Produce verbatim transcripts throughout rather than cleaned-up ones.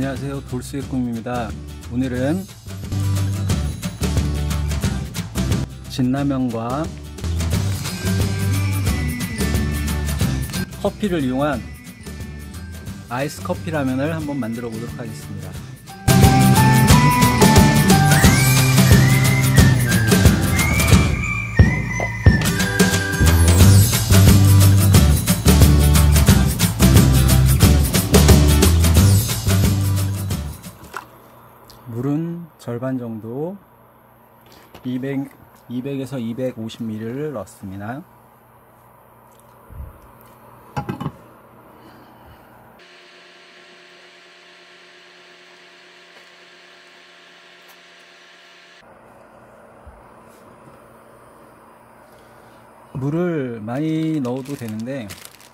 안녕하세요, 돌수의 꿈입니다. 오늘은 진라면과 커피를 이용한 아이스 커피 라면을 한번 만들어 보도록 하겠습니다. 물은 절반 정도 이백, 이백에서 이백오십 밀리리터를 넣습니다. 물을 많이 넣어도 되는데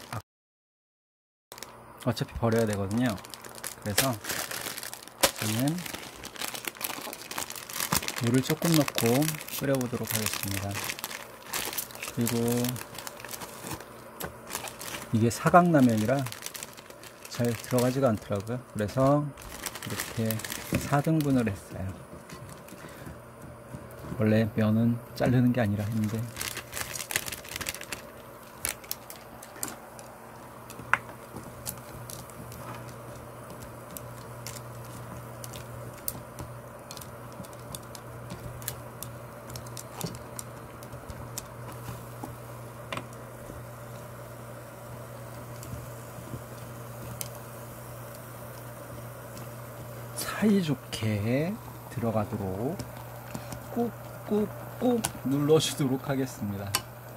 어차피 버려야 되거든요. 그래서 저는 물을 조금 넣고 끓여 보도록 하겠습니다. 그리고 이게 사각라면이라 잘 들어가지가 않더라고요. 그래서 이렇게 사 등분을 했어요. 원래 면은 자르는 게 아니라 했는데 사이좋게 들어가도록 꾹꾹꾹 눌러주도록 하겠습니다.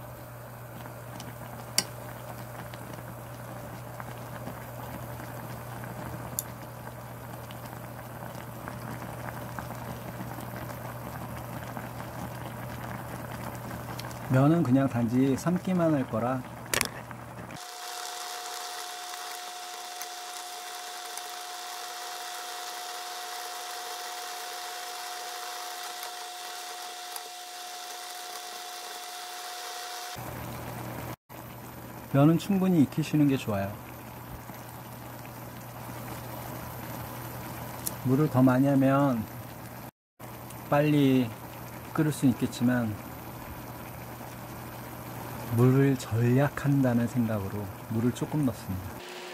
면은 그냥 단지 삶기만 할 거라 면은 충분히 익히시는 게 좋아요. 물을 더 많이 하면 빨리 끓을 수 있겠지만 물을 절약한다는 생각으로 물을 조금 넣습니다.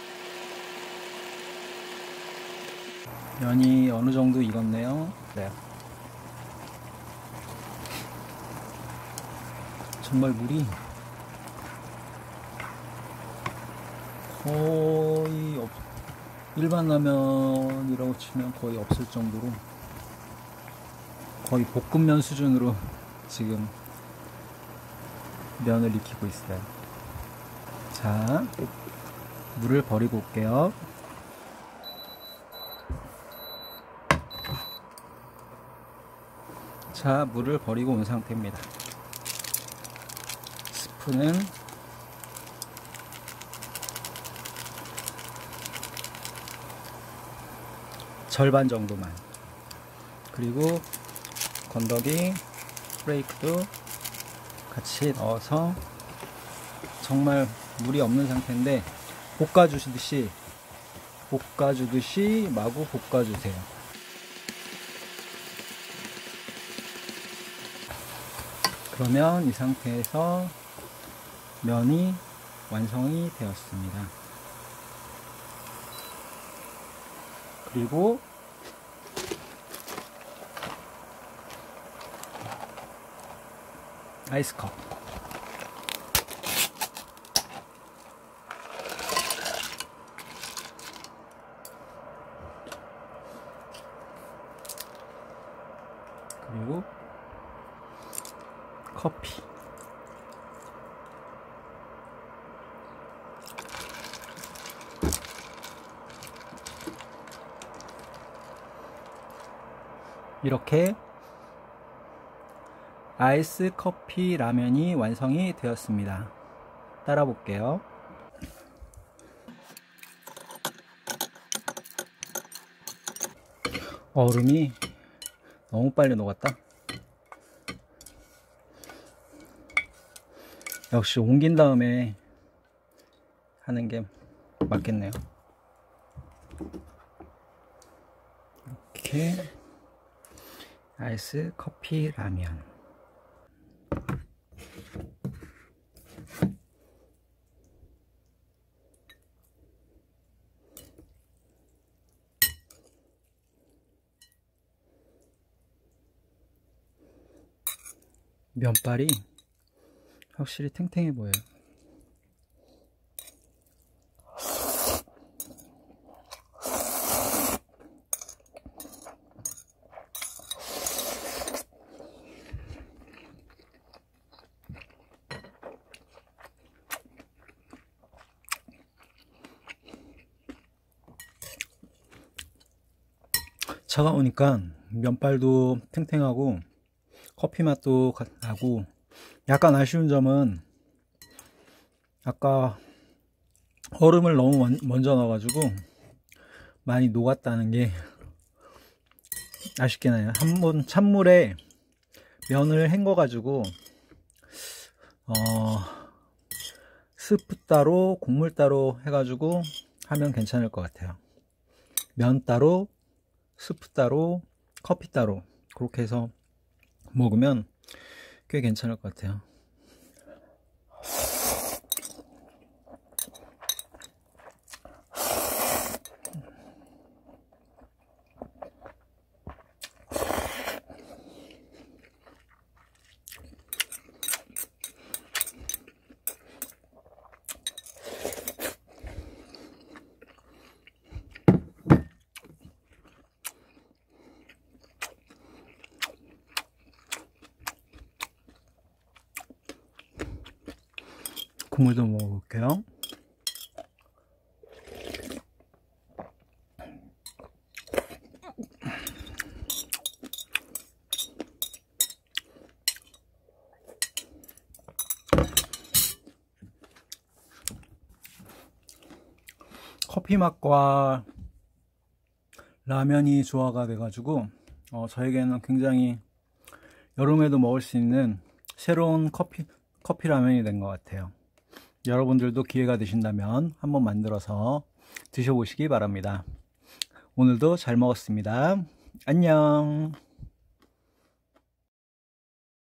면이 어느 정도 익었네요. 그래요. 정말 물이 거의 없, 일반 라면이라고 치면 거의 없을 정도로 거의 볶음면 수준으로 지금 면을 익히고 있어요. 자, 물을 버리고 올게요. 자, 물을 버리고 온 상태입니다. 스푼은 절반 정도만, 그리고 건더기 프레이크도 같이 넣어서 정말 물이 없는 상태인데 볶아주듯이 볶아주듯이 마구 볶아주세요. 그러면 이 상태에서 면이 완성이 되었습니다. 그리고 아이스컵, 그리고 커피, 이렇게 아이스 커피 라면이 완성이 되었습니다. 따라 볼게요. 얼음이 너무 빨리 녹았다. 역시 옮긴 다음에 하는 게 맞겠네요. 이렇게 아이스 커피 라면. 면발이 확실히 탱탱해 보여요. 차가우니까 면발도 탱탱하고 커피 맛도 나고, 약간 아쉬운 점은 아까 얼음을 너무 먼저 넣어가지고 많이 녹았다는 게 아쉽긴 해요. 한번 찬물에 면을 헹궈가지고 어, 스프 따로 국물 따로 해가지고 하면 괜찮을 것 같아요. 면 따로 스프 따로 커피 따로 그렇게 해서 먹으면 꽤 괜찮을 것 같아요. 국물도 먹어볼게요. 커피 맛과 라면이 조화가 돼가지고 어, 저에게는 굉장히 여름에도 먹을 수 있는 새로운 커피, 커피 라면이 된 것 같아요. 여러분들도 기회가 되신다면 한번 만들어서 드셔보시기 바랍니다. 오늘도 잘 먹었습니다. 안녕.